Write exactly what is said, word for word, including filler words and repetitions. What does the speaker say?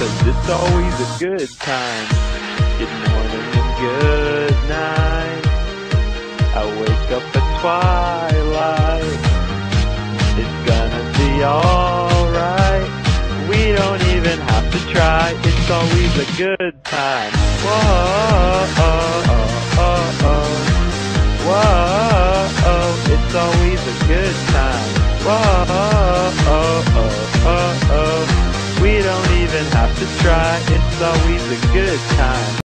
'cause it's always a good time. Good morning and good night. I wake up at twilight. It's gonna be alright. We don't even have to try. It's always a good time. Whoa, oh, oh, oh, oh. Whoa, it's always a good time. Whoa, oh, oh, oh, oh. We don't even have to try. It's always a good time.